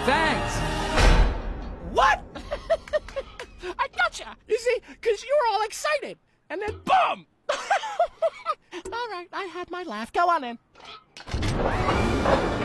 Thanks. What? I gotcha. You see, because you were all excited. And then boom! All right, I had my laugh. Go on in.